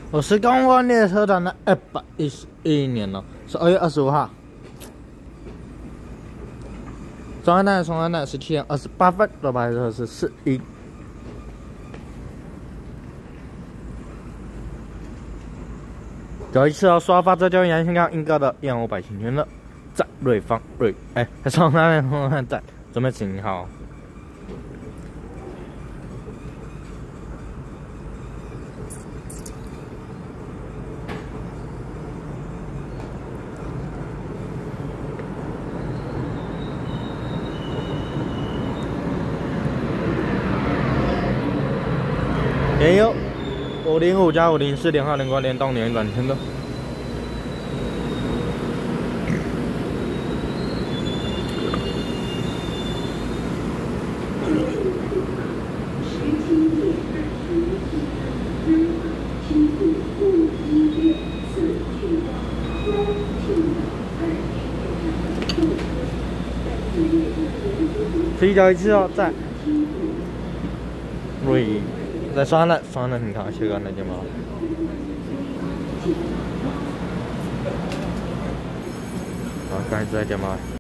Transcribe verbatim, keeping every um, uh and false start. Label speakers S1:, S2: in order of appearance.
S1: 我是刚过列车长的二百一十一年了，十二月二十五号。中安站，中安站，十七点二十八分，到白车是四一。有一次要刷发这交沿线刚应告的燕五百行圈了，在瑞芳瑞哎，中安站，中安站准备请号。 也有五零五加五零四点二能够联动连转圈的。睡觉一次哦，在瑞。 在刷了，刷了，你看，这个那地方。好，赶紧再见吧。